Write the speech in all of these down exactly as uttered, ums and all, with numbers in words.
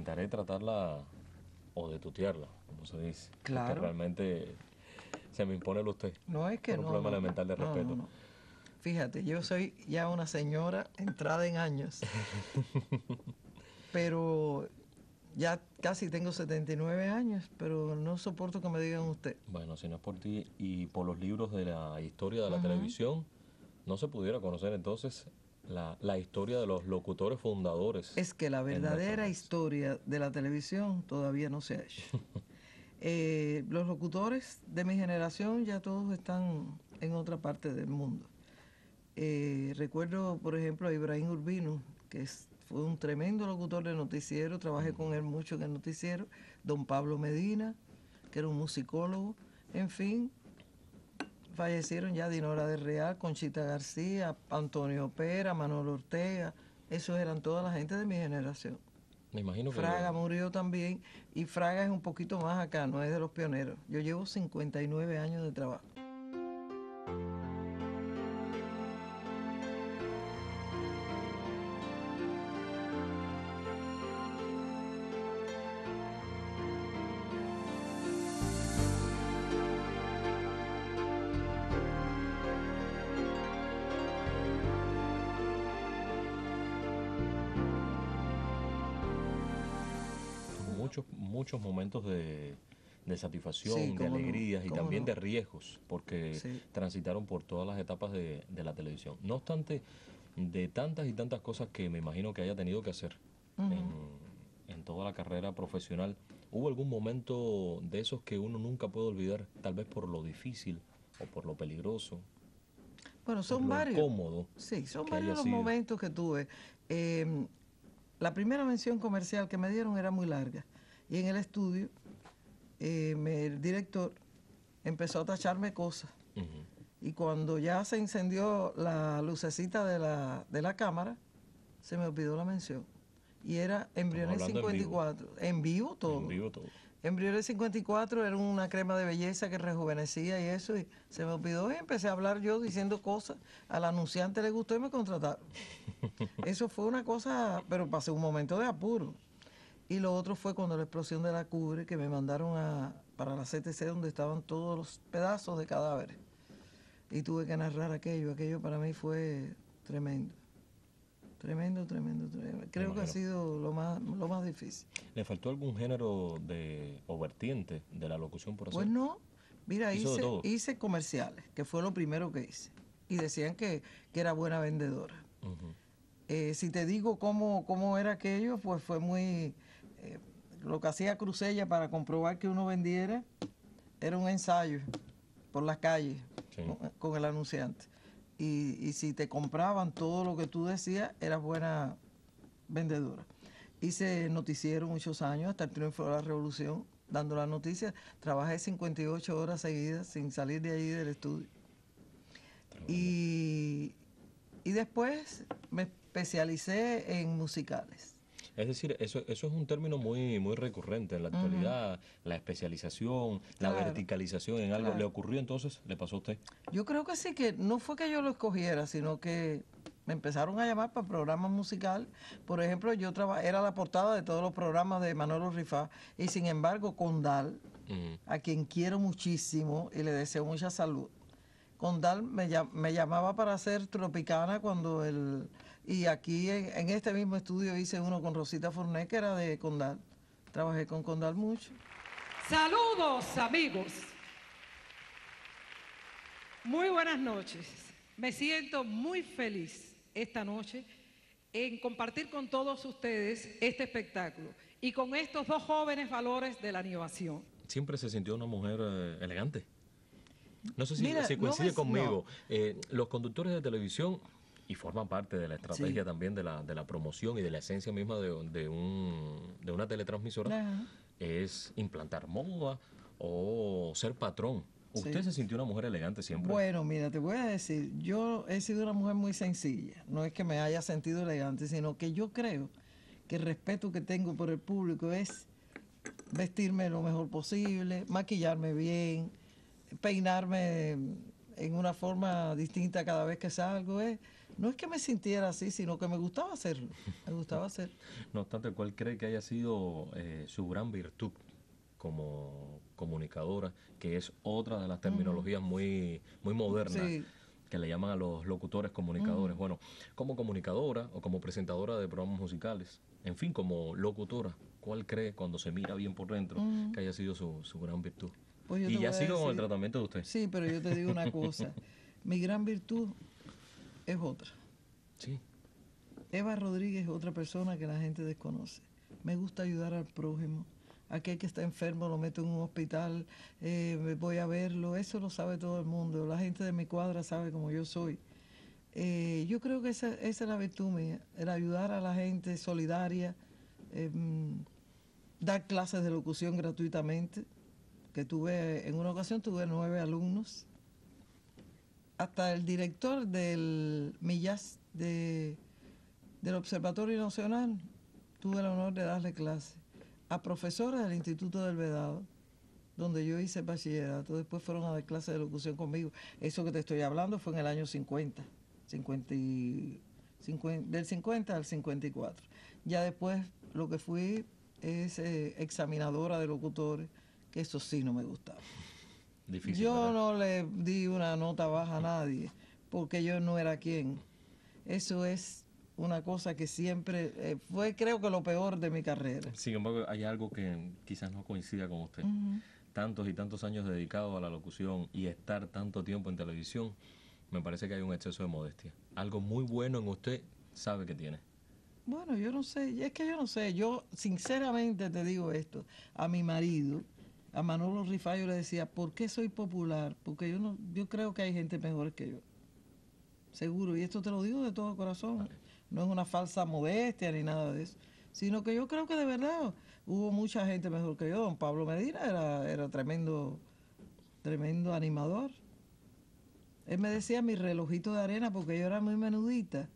intentaré tratarla o de tutearla, como se dice. Claro. Porque realmente se me impone el usted. No es que por un no, problema no, elemental de no, respeto. no, no. Fíjate, yo soy ya una señora entrada en años, pero ya casi tengo setenta y nueve años, pero no soporto que me digan usted. Bueno, si no es por ti y por los libros de la historia de la Ujú. televisión, no se pudiera conocer entonces la, la historia de los locutores fundadores. Es que la en nuestro verdadera país. historia de la televisión todavía no se ha hecho. Eh, los locutores de mi generación ya todos están en otra parte del mundo. Eh, recuerdo, por ejemplo, a Ibrahim Urbino, que es, fue un tremendo locutor de noticiero, trabajé con él mucho en el noticiero, don Pablo Medina, que era un musicólogo, en fin, fallecieron ya Dinora del Real, Conchita García, Antonio Pera, Manuel Ortega, esos eran toda la gente de mi generación. Me imagino que... Fraga murió también, y Fraga es un poquito más acá, no es de los pioneros. Yo llevo cincuenta y nueve años de trabajo. muchos, muchos momentos de, de satisfacción, Sí, de cómo no, alegrías y cómo también no. de riesgos, porque Sí. transitaron por todas las etapas de, de la televisión. No obstante, de tantas y tantas cosas que me imagino que haya tenido que hacer Ujú. en, en toda la carrera profesional, ¿hubo algún momento de esos que uno nunca puede olvidar, tal vez por lo difícil o por lo peligroso? Bueno, son lo varios. incómodo Sí, son que varios haya los sido. momentos que tuve. Eh, la primera mención comercial que me dieron era muy larga. Y en el estudio, eh, me- el director empezó a tacharme cosas. Ujú. Y cuando ya se encendió la lucecita de la, de la cámara, se me olvidó la mención. Y era Embriones hablando en cincuenta y vivo. cuatro. En vivo todo. En vivo todo. Embriones cincuenta y cuatro era una crema de belleza que rejuvenecía y eso, y se me olvidó y empecé a hablar yo diciendo cosas. Al anunciante le gustó y me contrataron. Eso fue una cosa, pero pasé un momento de apuro. Y lo otro fue cuando la explosión de la Cubre, que me mandaron a, para la C T C, donde estaban todos los pedazos de cadáveres. Y tuve que narrar aquello. Aquello para mí fue tremendo. Tremendo, tremendo, tremendo. Creo que ha imagino. sido lo más, lo más difícil. ¿Le faltó algún género de o vertiente de la locución por hacer? Pues no, mira, Hizo de hice, todo. hice comerciales, que fue lo primero que hice. Y decían que, que era buena vendedora. Ujú. Eh, si te digo cómo, cómo era aquello, pues fue muy... eh, lo que hacía Cruzella para comprobar que uno vendiera era un ensayo por las calles, Sí. con, con el anunciante. Y, y si te compraban todo lo que tú decías, eras buena vendedora. Hice noticiero muchos años, hasta el triunfo de la revolución, dando las noticias. Trabajé cincuenta y ocho horas seguidas sin salir de ahí del estudio. Tremendo. Y, y después me especialicé en musicales. Es decir, eso, eso es un término muy, muy recurrente en la actualidad, la especialización, la Claro, verticalización en algo. claro. ¿Le ocurrió entonces? ¿Le pasó a usted? Yo creo que sí, que no fue que yo lo escogiera, sino que me empezaron a llamar para programas musicales. Por ejemplo, yo traba- era la portada de todos los programas de Manolo Rifá, y sin embargo, Condal, Ujú. a quien quiero muchísimo y le deseo mucha salud, Condal me, llam- me llamaba para hacer Tropicana cuando el... Y aquí en, en este mismo estudio hice uno con Rosita Forné, que era de Condal. Trabajé con Condal mucho. Saludos, amigos. Muy buenas noches. Me siento muy feliz esta noche en compartir con todos ustedes este espectáculo y con estos dos jóvenes valores de la innovación. Siempre se sintió una mujer eh, elegante. No sé si, Mira, si no coincide me- conmigo. Eh, los conductores de televisión, y forman parte de la estrategia Sí. también de la, de la promoción y de la esencia misma de, de, un, de una teletransmisora, Ajá. es implantar moda o ser patrón. ¿Usted Sí. se sintió una mujer elegante siempre? Bueno, mira, te voy a decir, yo he sido una mujer muy sencilla. No es que me haya sentido elegante, sino que yo creo que el respeto que tengo por el público es vestirme lo mejor posible, maquillarme bien, peinarme en una forma distinta cada vez que salgo. Es No es que me sintiera así, sino que me gustaba hacerlo. Me gustaba hacerlo. No obstante, ¿cuál cree que haya sido eh, su gran virtud como comunicadora, que es otra de las terminologías muy, muy modernas Sí. que le llaman a los locutores comunicadores? Bueno, como comunicadora o como presentadora de programas musicales, en fin, como locutora, ¿cuál cree cuando se mira bien por dentro que haya sido su, su gran virtud? Pues yo te Y ya voy a sigo con el decir- tratamiento de usted. Sí, pero yo te digo una cosa. Mi gran virtud es otra. Sí, Eva Rodríguez es otra persona que la gente desconoce. Me gusta ayudar al prójimo. Aquel que está enfermo lo meto en un hospital, eh, me voy a verlo. Eso lo sabe todo el mundo. La gente de mi cuadra sabe cómo yo soy. Eh, yo creo que esa, esa es la virtud mía, el ayudar a la gente solidaria, eh, mm, dar clases de locución gratuitamente, que tuve, en una ocasión tuve nueve alumnos. Hasta el director del Millas de, del Observatorio Nacional tuve el honor de darle clase a profesores del Instituto del Vedado, donde yo hice bachillerato. Después fueron a dar clases de locución conmigo. Eso que te estoy hablando fue en el año cincuenta, cincuenta y, cincuenta del cincuenta al cincuenta y cuatro. Ya después lo que fui es eh, examinadora de locutores, que eso sí no me gustaba. difícil, Yo ¿verdad? no le di una nota baja a nadie, porque yo no era quien. Eso es una cosa que siempre eh, fue, creo que lo peor de mi carrera. Sin embargo, hay algo que quizás no coincida con usted. Ujú. Tantos y tantos años dedicados a la locución y estar tanto tiempo en televisión, me parece que hay un exceso de modestia. Algo muy bueno en usted sabe que tiene. Bueno, yo no sé, es que yo no sé, yo sinceramente te digo esto, a mi marido, a Manolo Rifá, yo le decía, ¿por qué soy popular? Porque yo no, yo creo que hay gente mejor que yo, seguro, y esto te lo digo de todo corazón, no es una falsa modestia ni nada de eso, sino que yo creo que de verdad hubo mucha gente mejor que yo. Don Pablo Medina era, era tremendo, tremendo animador. Él me decía mi relojito de arena porque yo era muy menudita.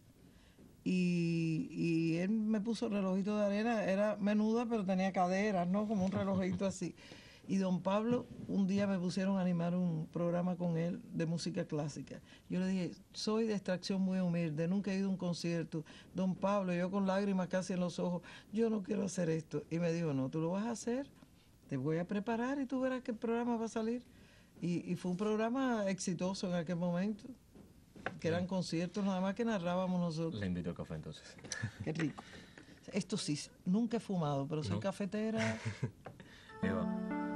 Y, y él me puso el relojito de arena, era menuda pero tenía caderas, ¿no? Como un relojito así. Y don Pablo, un día me pusieron a animar un programa con él de música clásica. Yo le dije, soy de extracción muy humilde, nunca he ido a un concierto. Don Pablo, yo con lágrimas casi en los ojos, yo no quiero hacer esto. Y me dijo, no, tú lo vas a hacer, te voy a preparar y tú verás que el programa va a salir. Y, y fue un programa exitoso en aquel momento, que eran conciertos nada más que narrábamos nosotros. Le invito al café entonces. Qué rico. Esto sí, nunca he fumado, pero soy ¿No? cafetera. Eva,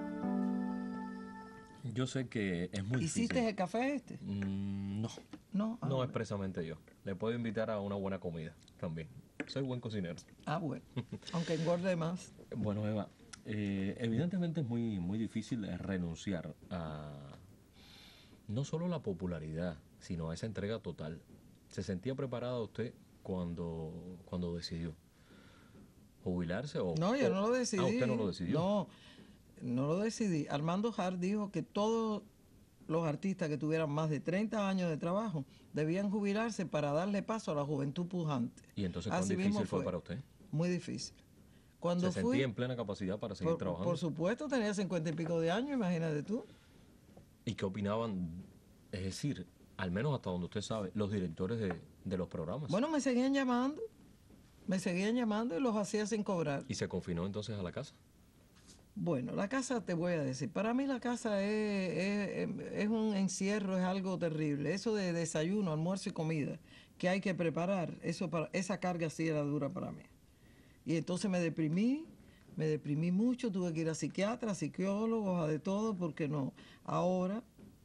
yo sé que es muy ¿Hiciste difícil. el café este? Mm, no, No. Ah, no bueno. expresamente yo. Le puedo invitar a una buena comida también. Soy buen cocinero. Ah, bueno. Aunque engorde más. Bueno, Eva, eh, evidentemente es muy, muy difícil eh, renunciar a no solo la popularidad, sino a esa entrega total. ¿Se sentía preparada usted cuando, cuando decidió jubilarse? O, No, yo o- no lo decidí. Ah, usted no lo decidió. No, no lo decidí. Armando Hart dijo que todos los artistas que tuvieran más de treinta años de trabajo debían jubilarse para darle paso a la juventud pujante. ¿Y entonces cuán Así difícil mismo fue para usted? Muy difícil. Cuando ¿Se fui, sentía en plena capacidad para seguir por, trabajando? por supuesto, tenía cincuenta y pico de años, imagínate tú. ¿Y qué opinaban? Es decir, al menos hasta donde usted sabe, los directores de, de los programas. Bueno, me seguían llamando, me seguían llamando y los hacía sin cobrar. ¿Y se confinó entonces a la casa? Bueno, la casa, te voy a decir, para mí la casa es, es, es un encierro, es algo terrible. Eso de desayuno, almuerzo y comida que hay que preparar, eso para, esa carga sí era dura para mí. Y entonces me deprimí, me deprimí mucho, tuve que ir a psiquiatras, psicólogos, a de todo, porque no. Ahora,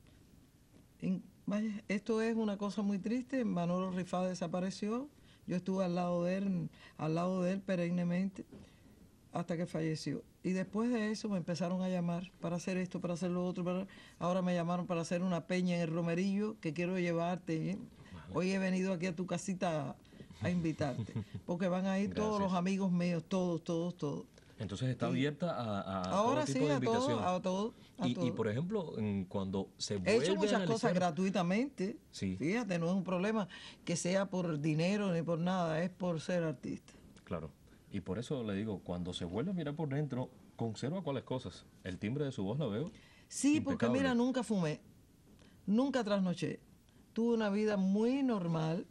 en- vaya, esto es una cosa muy triste. Manolo Rifá desapareció, yo estuve al lado de él, al lado de él perennemente, hasta que falleció. Y después de eso me empezaron a llamar para hacer esto, para hacer lo otro. Para... Ahora me llamaron para hacer una peña en el Romerillo, que quiero llevarte. ¿eh? Hoy he venido aquí a tu casita a, a invitarte, porque van a ir todos Gracias. los amigos míos, todos, todos, todos. Entonces está abierta a, a Ahora todo sí, tipo de a todo, invitación. a todo, a y, todo. y, por ejemplo, en- cuando se He vuelve hecho a muchas cosas analizar... gratuitamente. Sí. Fíjate, no es un problema que sea por dinero ni por nada, es por ser artista. Claro. Y por eso le digo, cuando se vuelve a mirar por dentro, conserva cuáles cosas. El timbre de su voz la veo. Sí, porque impecable. mira, nunca fumé, nunca trasnoché. Tuve una vida muy normal,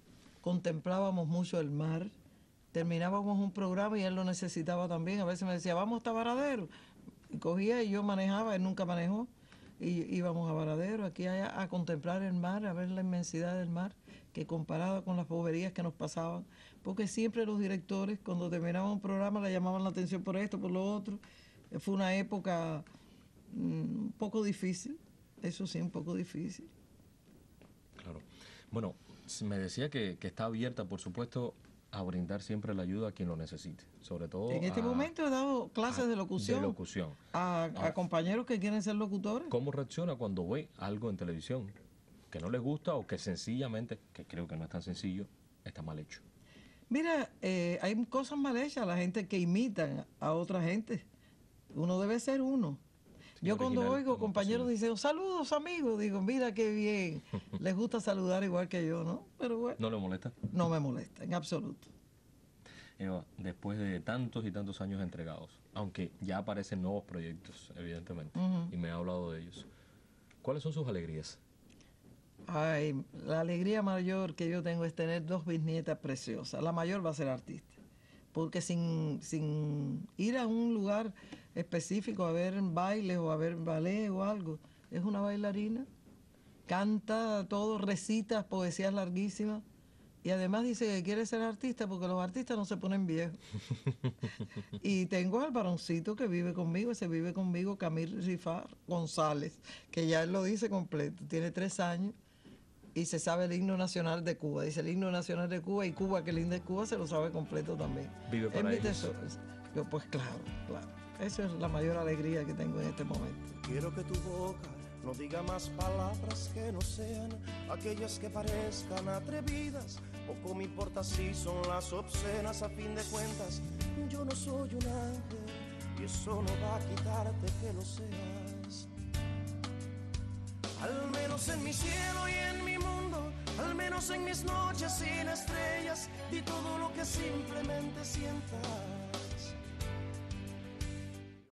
contemplábamos mucho el mar. Terminábamos un programa y él lo necesitaba también. A veces me decía, vamos hasta Varadero. Y cogía y yo manejaba, él nunca manejó. Y íbamos a Varadero, aquí a, a contemplar el mar, a ver la inmensidad del mar, que comparada con las boberías que nos pasaban. Porque siempre los directores, cuando terminaban un programa, le llamaban la atención por esto, por lo otro. Fue una época mm, un poco difícil, eso sí, un poco difícil. Claro. Bueno, me decía que, que está abierta, por supuesto, a brindar siempre la ayuda a quien lo necesite, sobre todo En este a, momento he dado clases a, de locución, de locución. A, a Ahora, compañeros que quieren ser locutores. ¿cómo reacciona cuando ve algo en televisión que no les gusta o que sencillamente, que creo que no es tan sencillo, está mal hecho? Mira, eh, hay cosas mal hechas, la gente que imitan a otra gente. Uno debe ser uno. Sí, Yo cuando original, oigo como compañeros posible. dicen, saludos amigos, digo, mira qué bien, les gusta saludar igual que yo, ¿no? Pero bueno, ¿No le molesta? no me molesta, en absoluto. Eva, después de tantos y tantos años entregados, aunque ya aparecen nuevos proyectos, evidentemente, Ujú. y me ha hablado de ellos, ¿cuáles son sus alegrías? Ay, la alegría mayor que yo tengo es tener dos bisnietas preciosas. La mayor va a ser artista, porque sin, sin ir a un lugar específico a ver bailes o a ver ballet o algo, es una bailarina, canta todo, recita poesías larguísimas y además dice que quiere ser artista porque los artistas no se ponen viejos. Y tengo al varoncito que vive conmigo, ese vive conmigo, Camil Rifar González, que ya él lo dice completo, tiene tres años. Y se sabe el himno nacional de Cuba. Dice el himno nacional de Cuba y Cuba, que linda es Cuba, se lo sabe completo también. Vive para Es mi ellos. tesoro. Yo, pues claro, claro. Esa es la mayor alegría que tengo en este momento. Quiero que tu boca no diga más palabras que no sean aquellas que parezcan atrevidas. Poco me importa si son las obscenas, a fin de cuentas. Yo no soy un ángel y eso no va a quitarte que lo seas. Al menos en mi cielo y en mi mundo, al menos en mis noches sin estrellas, di todo lo que simplemente sientas.